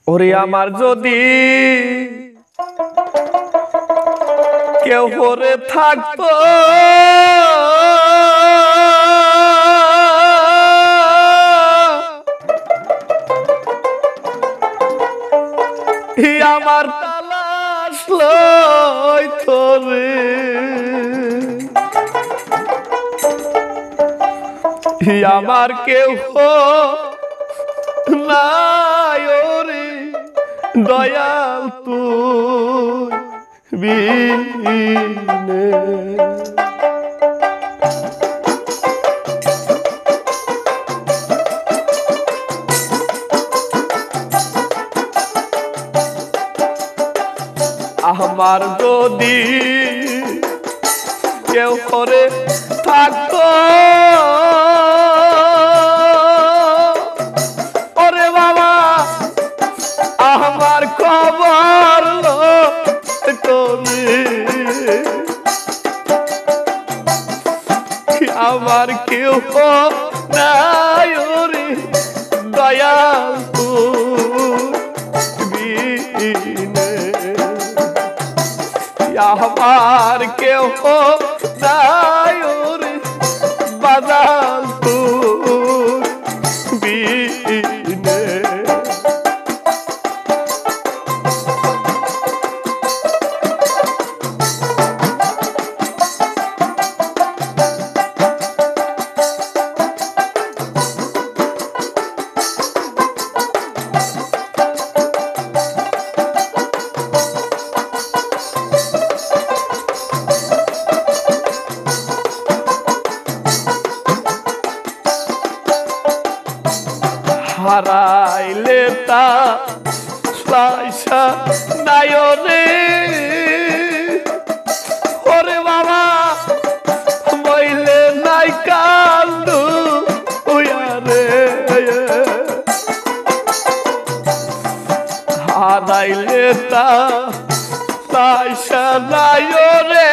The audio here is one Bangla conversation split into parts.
ওরে আমার যদি কেউ ওরে থাকতো আমার তালাশ লইতো রে আমার কেউ নাই ওরে দয়াল তুই বিনে আমার যদি কেউ করে থাকতো ওরে বাবা আমার খবর তোরে আমার কেউ নাই ওরে দয়াল বিনে আমার কেউ নাই ওরে বাজাল বিনে হারাইলে তা পয়সা নাই রে ওরে বাবা মইলে নাই কান্দু রে হারাইলে তা পয়সা নাই রে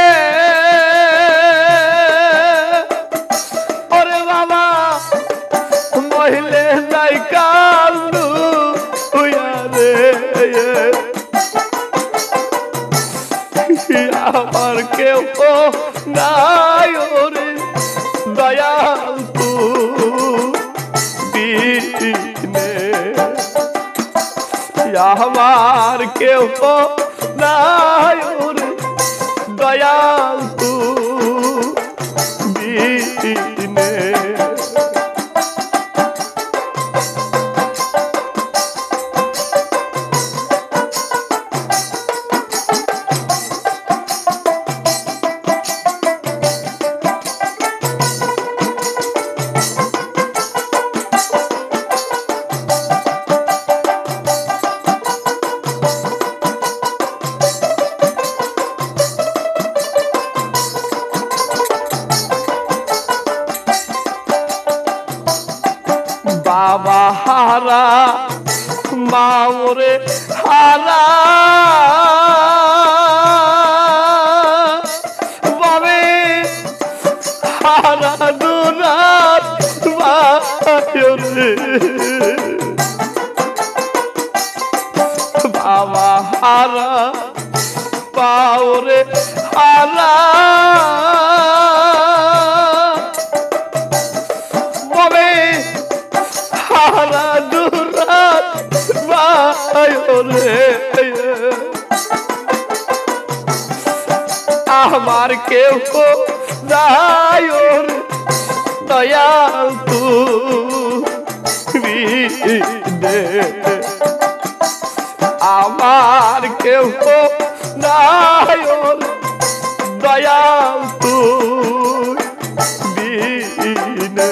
ওরে বাবা মহিলে নাই কান্দু রে আমার কেউ নাই ওরে দয়াল বিনে আমার কেউ নাই ওরে দয়াল বিনে বাবা হারা মাওরে হারা বাবে হারা দুরাত রে বাবা হারা পাওরে হারা বাবে হারা দুরাত রে আমার কেউ নাই ওরে দয়াল বিনে আমার কেউ নাই ওরে দয়াল বিনে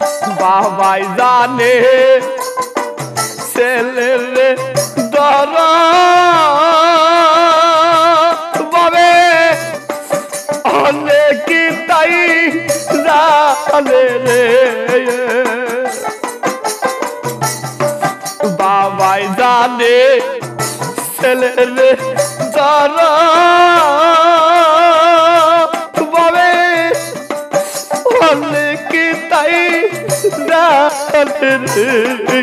বাবাই জানে ছেলের দর ছেলেরে যারা বাবে অনেকে তাই জানে রে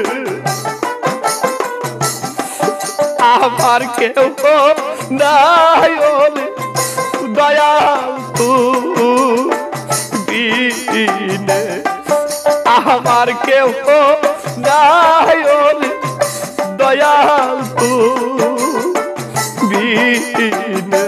আমার কেউ নাই ওরে দয়াল বিনে আমার কেউ নাই ওরে দয়াল বিনে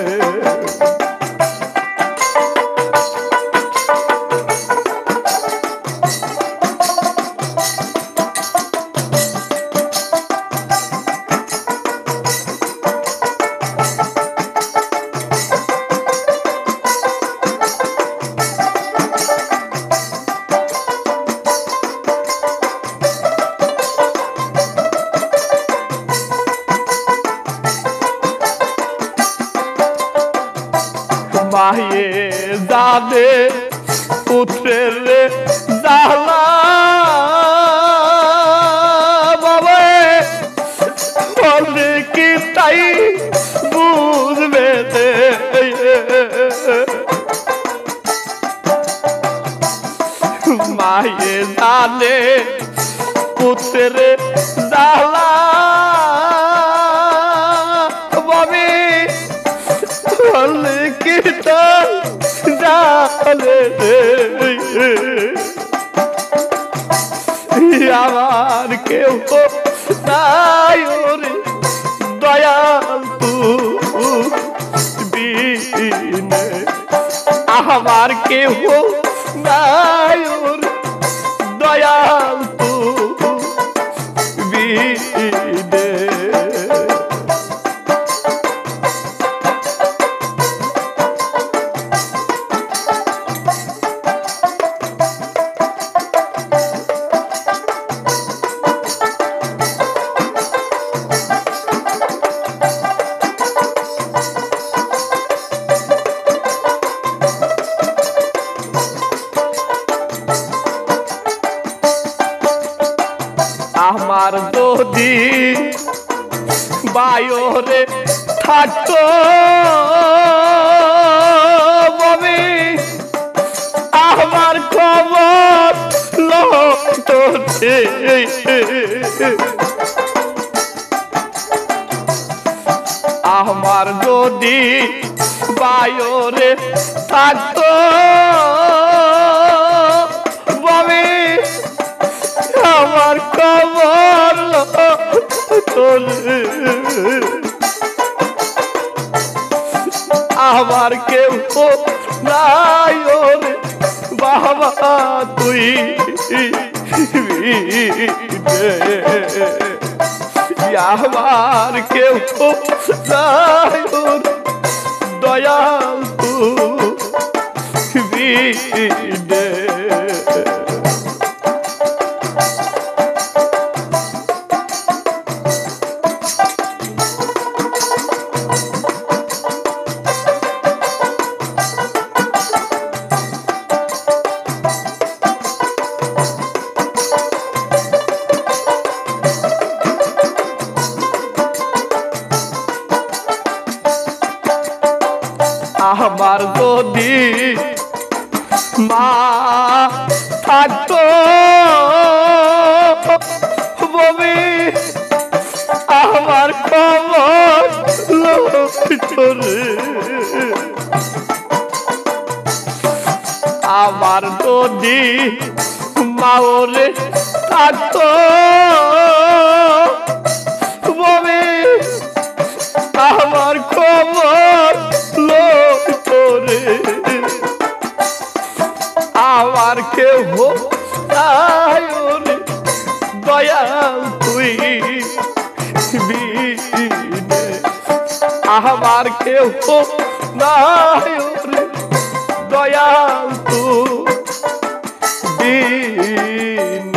মায়ে জানে পুত্রের জালা বাবা বলে কি তাই বুঝবে মায়ে জানে পুত্রের জালা বাবি বলে কি তাই জানে আমার কেউ নাই ওরে দয়াল বিনে আমার কেউ নাই ওরে দয়াল বিনে আমার যদি বায়রে থাকতো ববি আমার খবর লতো আমার যদি বায়রে থাকতো ববি আমার খবর আমার কেউ নাই ওরে বাবা তুই আমার কেউ নাই ওরে দয়াল তুই আমার যদি মা থাকতো ববি আমার খবর আমার যদি মাওরে থাকতো ববি আমার খবর আমার কেউ নাই ওরে দয়াল তুই বিনে আমার কেউ নাই ওরে দয়াল তুই বিনে